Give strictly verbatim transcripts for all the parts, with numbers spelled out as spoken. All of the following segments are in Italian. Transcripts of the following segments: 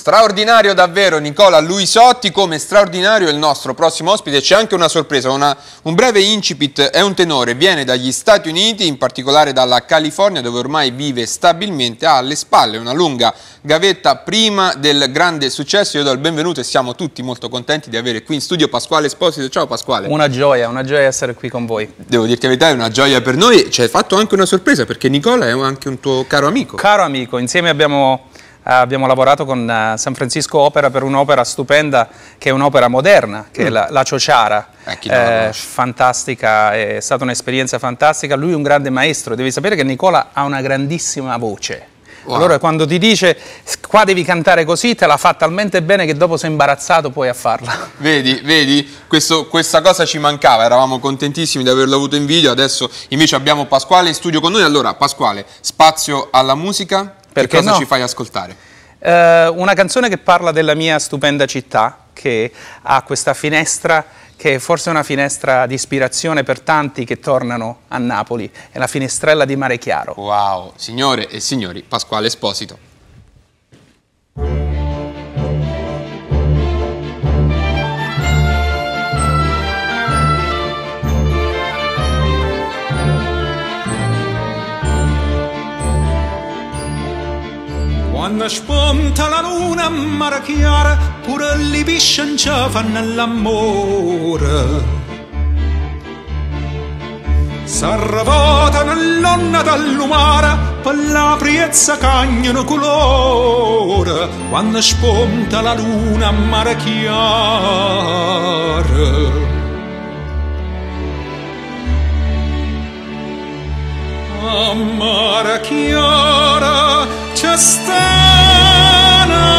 Straordinario davvero Nicola Luisotti, come straordinario il nostro prossimo ospite. C'è anche una sorpresa, una, un breve incipit. È un tenore, viene dagli Stati Uniti, in particolare dalla California, dove ormai vive stabilmente, ha alle spalle una lunga gavetta prima del grande successo. Io do il benvenuto e siamo tutti molto contenti di avere qui in studio Pasquale Esposito. Ciao Pasquale. Una gioia, una gioia essere qui con voi. Devo dirti la verità, è una gioia per noi. Ci hai fatto anche una sorpresa, perché Nicola è anche un tuo caro amico. Caro amico, insieme abbiamo... Abbiamo lavorato con uh, San Francisco Opera per un'opera stupenda, che è un'opera moderna, che mm. è la, la Ciociara, eh, eh, fantastica, è stata un'esperienza fantastica. Lui è un grande maestro, devi sapere che Nicola ha una grandissima voce. Wow. Allora quando ti dice qua devi cantare così, te la fa talmente bene che dopo sei imbarazzato poi a farla. Vedi, vedi, Questo, questa cosa ci mancava, eravamo contentissimi di averlo avuto in video, adesso invece abbiamo Pasquale in studio con noi. Allora Pasquale, spazio alla musica. Perché che cosa no? ci fai ascoltare? Uh, una canzone che parla della mia stupenda città, che ha questa finestra, che è forse una finestra di ispirazione per tanti che tornano a Napoli. È la finestrella di Mare Chiaro. Wow, signore e signori, Pasquale Esposito. Quando spunta la luna a Mare Chiaro, pure li pesci non ci fanno l'amore. S'arravota nell'onna dall'umare, per la priezza cagnano colore. Quando spunta la luna a Mare Chiaro. A Mare Chiaro c'è sta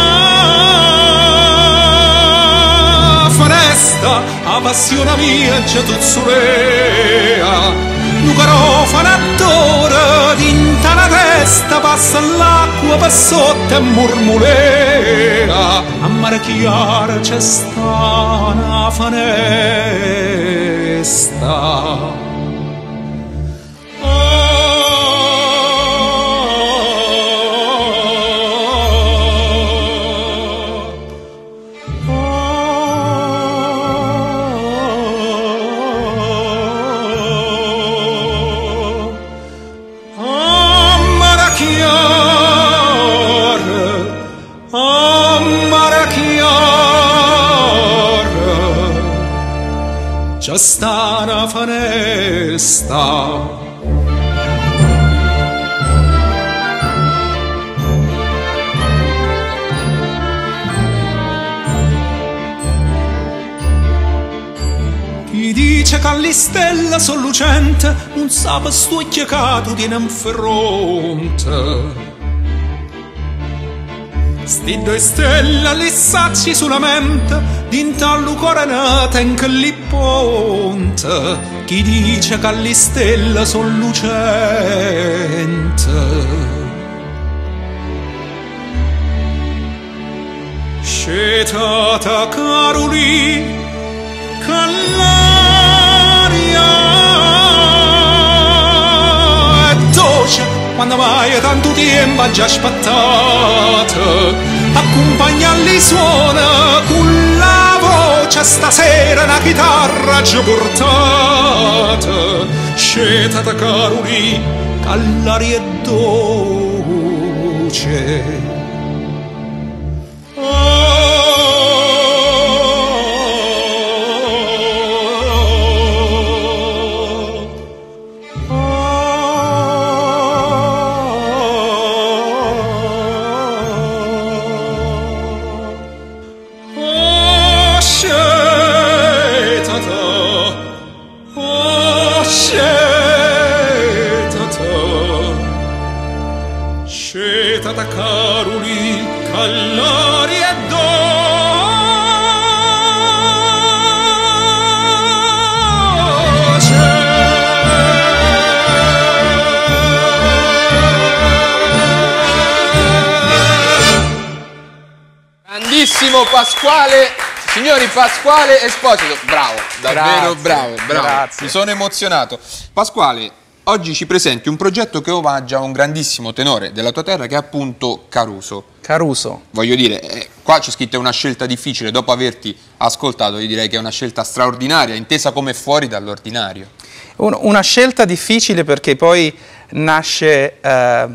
una foresta, la passione mia c'è tuzzulea. Un garofano attore dinta la testa, passa l'acqua per sotto e murmulea. A Mare Chiaro c'è sta una foresta. C'è sta una foresta. Chi dice che le stelle sono lucente, non sa per sto chiacato tiene in fronte. Sti due stelle li sacci sulla mente, d'intallo cuore nata in che li ponte. Chi dice che le stelle sono lucente. Scetata Caroli, che l'aria è dolce. Quando mai tanto tempo già aspettato, accompagnarli suona con la voce, stasera una chitarra già portata. Scetata Caroli, che l'aria è dolce. Scetata Caroli, che l'aria è dolce. Grandissimo Pasquale, signori, Pasquale Esposito. Bravo, davvero Grazie, bravo, bravo. grazie. Mi sono emozionato. Pasquale, oggi ci presenti un progetto che omaggia un grandissimo tenore della tua terra, che è appunto Caruso. Caruso. Voglio dire, eh, qua c'è scritto è una scelta difficile, dopo averti ascoltato io direi che è una scelta straordinaria, intesa come fuori dall'ordinario. Un, una scelta difficile perché poi nasce eh,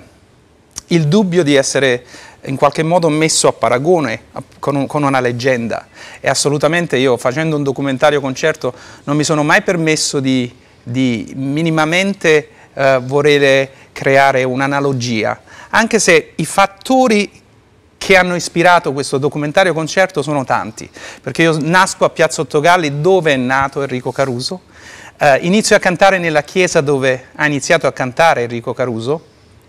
il dubbio di essere in qualche modo messo a paragone con, un, con una leggenda, e assolutamente io, facendo un documentario concerto, non mi sono mai permesso di, di minimamente eh, volere creare un'analogia, anche se i fattori che hanno ispirato questo documentario concerto sono tanti, perché io nasco a Piazza Ottogalli, dove è nato Enrico Caruso, eh, inizio a cantare nella chiesa dove ha iniziato a cantare Enrico Caruso,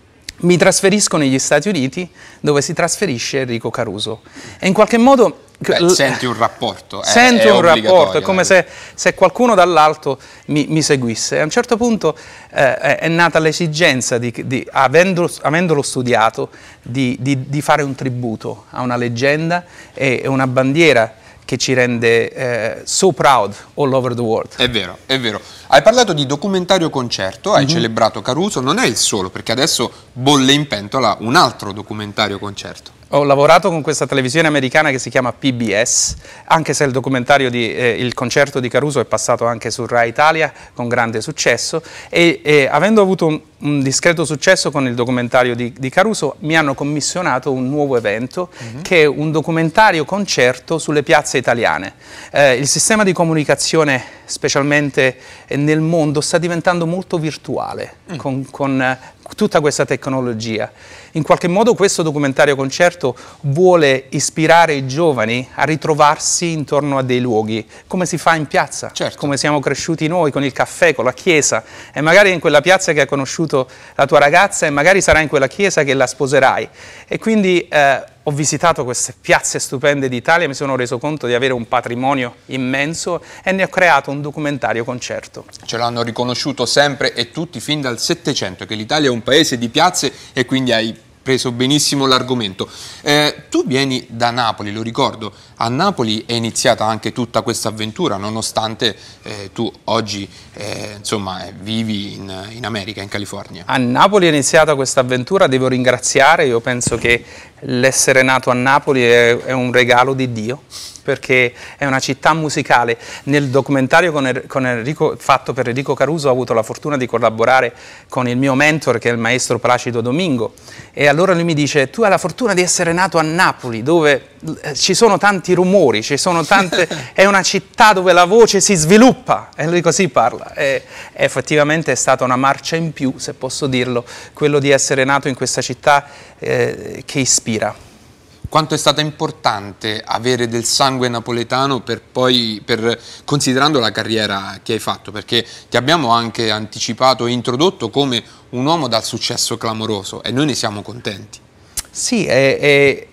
mi trasferisco negli Stati Uniti, dove si trasferisce Enrico Caruso. E in qualche modo... Beh, senti un rapporto. È, sento è un rapporto, è come se, se qualcuno dall'alto mi, mi seguisse. A un certo punto eh, è, è nata l'esigenza, di, di, avendo, avendolo studiato, di, di, di fare un tributo a una leggenda e, e una bandiera che ci rende eh, so proud all over the world. È vero, è vero. Hai parlato di documentario concerto, hai mm-hmm. celebrato Caruso, non è il solo, perché adesso bolle in pentola un altro documentario concerto. Ho lavorato con questa televisione americana che si chiama P B S, anche se il documentario di eh, il concerto di Caruso è passato anche su Rai Italia con grande successo, e, e avendo avuto un, un discreto successo con il documentario di, di Caruso, mi hanno commissionato un nuovo evento, mm-hmm. che è un documentario concerto sulle piazze italiane. Eh, il sistema di comunicazione, specialmente nel mondo, sta diventando molto virtuale mm. con, con eh, tutta questa tecnologia. In qualche modo questo documentario concerto vuole ispirare i giovani a ritrovarsi intorno a dei luoghi, come si fa in piazza, certo. come siamo cresciuti noi, con il caffè, con la chiesa, e magari in quella piazza che hai conosciuto la tua ragazza, e magari sarà in quella chiesa che la sposerai. E quindi eh, ho visitato queste piazze stupende d'Italia, mi sono reso conto di avere un patrimonio immenso e ne ho creato un documentario concerto. Ce l'hanno riconosciuto sempre e tutti fin dal Settecento, che l'Italia è un paese di piazze, e quindi hai preso benissimo l'argomento. Eh, tu vieni da Napoli, lo ricordo, a Napoli è iniziata anche tutta questa avventura, nonostante eh, tu oggi eh, insomma, vivi in, in America, in California. A Napoli è iniziata questa avventura, devo ringraziare, io penso che l'essere nato a Napoli è, è un regalo di Dio, perché è una città musicale. Nel documentario con er con Enrico, fatto per Enrico Caruso, ho avuto la fortuna di collaborare con il mio mentor, che è il maestro Placido Domingo, e allora lui mi dice: tu hai la fortuna di essere nato a Napoli, dove ci sono tanti rumori, ci sono tante... è una città dove la voce si sviluppa, e lui così parla. E effettivamente è stata una marcia in più, se posso dirlo, quello di essere nato in questa città eh, che ispira. Quanto è stata importante avere del sangue napoletano per poi, per, considerando la carriera che hai fatto, perché ti abbiamo anche anticipato e introdotto come un uomo dal successo clamoroso, e noi ne siamo contenti. Sì, è, è,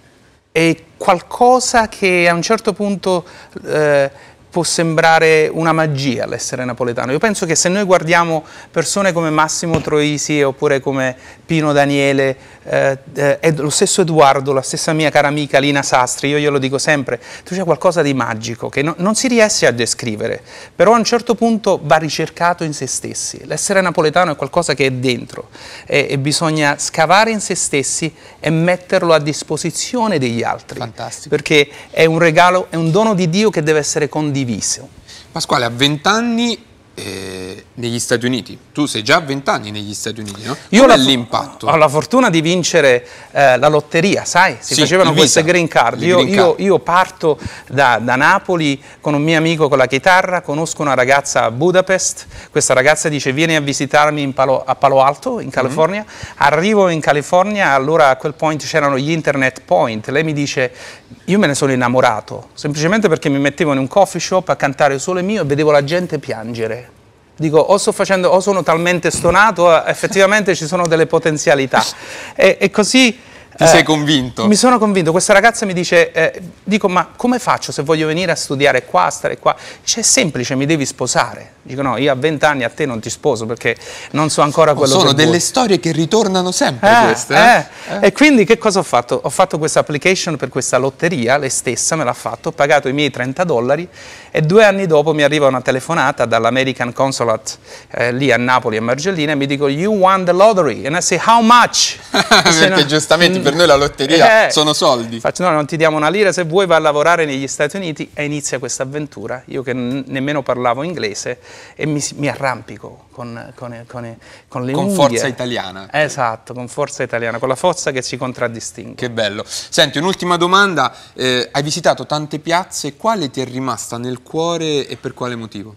è qualcosa che a un certo punto eh, può sembrare una magia l'essere napoletano. Io penso che se noi guardiamo persone come Massimo Troisi oppure come Pino Daniele, eh, eh, lo stesso Edoardo, la stessa mia cara amica Lina Sastri, io glielo dico sempre, tu c'è qualcosa di magico che no, non si riesce a descrivere, però a un certo punto va ricercato in se stessi. L'essere napoletano è qualcosa che è dentro, e, e bisogna scavare in se stessi e metterlo a disposizione degli altri. Fantastico. Perché è un regalo, è un dono di Dio che deve essere condiviso. Pasquale, a vent'anni eh, negli Stati Uniti, tu sei già a vent'anni negli Stati Uniti, no? Io ho l'impatto? Ho la fortuna di vincere eh, la lotteria, sai? Si sì, facevano queste green card. Io, green card. Io, io parto da, da Napoli con un mio amico con la chitarra, conosco una ragazza a Budapest, questa ragazza dice vieni a visitarmi in Palo, a Palo Alto, in California. Mm-hmm. Arrivo in California, allora a quel point c'erano gli internet point, lei mi dice io me ne sono innamorato, semplicemente perché mi mettevo in un coffee shop a cantare solo mio e vedevo la gente piangere. Dico, o sto facendo, o sono talmente stonato, effettivamente ci sono delle potenzialità. E, e così Ti eh, sei convinto? Mi sono convinto. Questa ragazza mi dice, eh, dico, ma come faccio se voglio venire a studiare qua, a stare qua? Dice, è semplice, mi devi sposare. Dico, no, io a venti anni a te non ti sposo perché non so ancora quello oh, sono che delle vuoi. storie che ritornano sempre eh, queste. Eh? Eh. Eh. E quindi che cosa ho fatto? Ho fatto questa application per questa lotteria, lei stessa me l'ha fatto, ho pagato i miei trenta dollari e due anni dopo mi arriva una telefonata dall'American Consulate eh, lì a Napoli, a Margellina, e mi dicono, you won the lottery. And I say, how much? Perché no, giustamente per noi la lotteria eh, sono soldi. Faccio, no, non ti diamo una lira, se vuoi vai a lavorare negli Stati Uniti, e inizia questa avventura. Io che nemmeno parlavo inglese e mi, mi arrampico con, con, con, con le con unghie. forza italiana. Esatto, con forza italiana, con la forza che ci contraddistingue. Che bello. Senti, un'ultima domanda, eh, hai visitato tante piazze, quale ti è rimasta nel cuore e per quale motivo?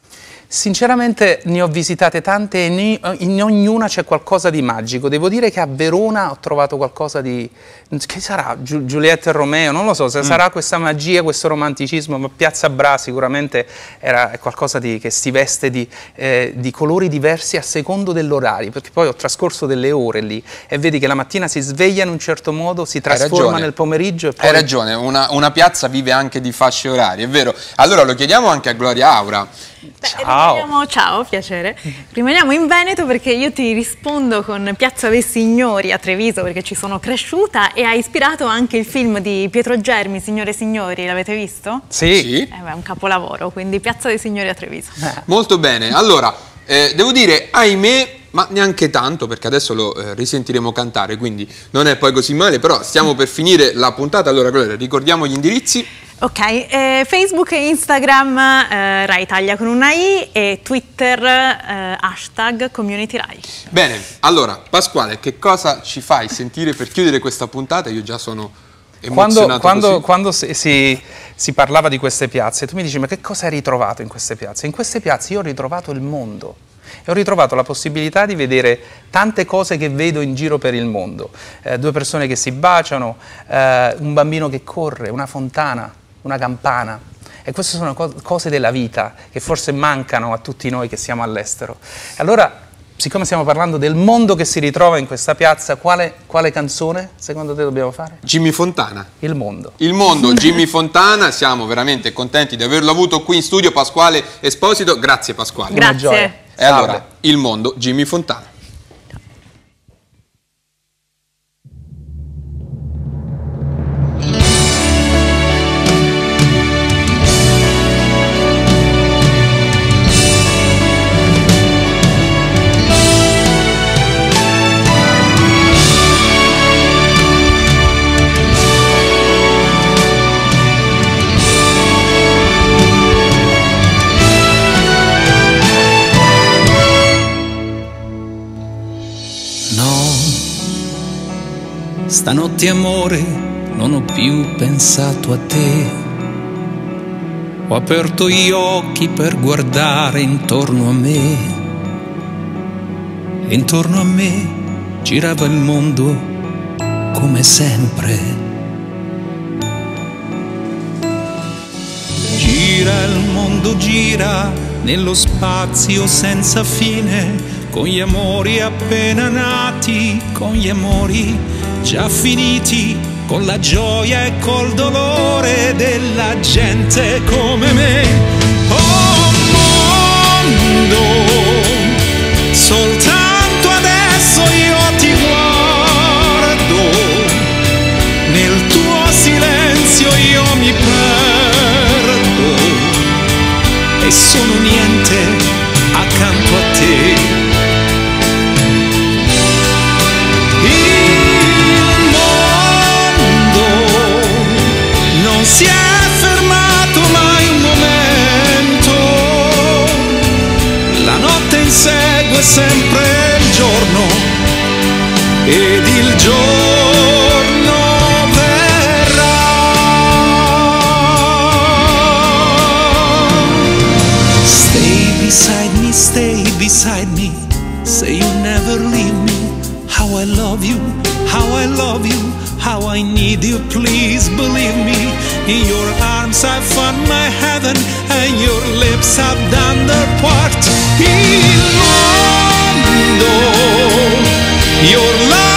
Sinceramente ne ho visitate tante e in ognuna c'è qualcosa di magico. Devo dire che a Verona ho trovato qualcosa di... che sarà? Giu Giulietta e Romeo? Non lo so, se mm. sarà questa magia, questo romanticismo, ma Piazza Bra sicuramente era qualcosa di, che si veste di, eh, di colori diversi a secondo dell'orario, perché poi ho trascorso delle ore lì e vedi che la mattina si sveglia in un certo modo, si trasforma nel pomeriggio e poi... Hai ragione, una, una piazza vive anche di fasce orarie, è vero. Allora lo chiediamo anche a Gloria Aura. Beh, ciao. Rimaniamo, ciao, piacere. Rimaniamo in Veneto perché io ti rispondo con Piazza dei Signori a Treviso perché ci sono cresciuta e ha ispirato anche il film di Pietro Germi, Signore e Signori, l'avete visto? Sì. sì. Eh, beh, è un capolavoro, quindi Piazza dei Signori a Treviso. Eh. Molto bene, allora, eh, devo dire, ahimè, ma neanche tanto perché adesso lo eh, risentiremo cantare, quindi non è poi così male, però stiamo per finire la puntata, allora Gloria, ricordiamo gli indirizzi. Ok, eh, Facebook e Instagram eh, Rai Italia con una I e Twitter eh, hashtag Community Rai. Bene, allora Pasquale, che cosa ci fai sentire per chiudere questa puntata? Io già sono emozionato. Quando, quando, quando si, si, si parlava di queste piazze, tu mi dici ma che cosa hai ritrovato in queste piazze? In queste piazze io ho ritrovato il mondo. E ho ritrovato la possibilità di vedere tante cose che vedo in giro per il mondo. Eh, due persone che si baciano, eh, un bambino che corre, una fontana, una campana. E queste sono co cose della vita che forse mancano a tutti noi che siamo all'estero. Allora, siccome stiamo parlando del mondo che si ritrova in questa piazza, quale, quale canzone secondo te dobbiamo fare? Jimmy Fontana. Il mondo. Il mondo, Jimmy Fontana, siamo veramente contenti di averlo avuto qui in studio, Pasquale Esposito. Grazie Pasquale. Grazie. E allora, il mondo, Jimmy Fontana. Stanotte amore non ho più pensato a te, ho aperto gli occhi per guardare intorno a me e intorno a me girava il mondo come sempre. Gira il mondo, gira nello spazio senza fine, con gli amori appena nati, con gli amori già finiti, con la gioia e col dolore della gente come me. Oh mondo, soltanto adesso io ti guardo, nel tuo silenzio io mi perdo e sono niente accanto a te. Non si è fermato mai un momento, la notte insegue sempre il giorno ed il giorno verrà. Stay beside me, stay beside me, say you never leave me, how I love you, how I love you, how I need you, please believe me. In your arms I found my heaven, and your lips have done their part. Il mondo, your love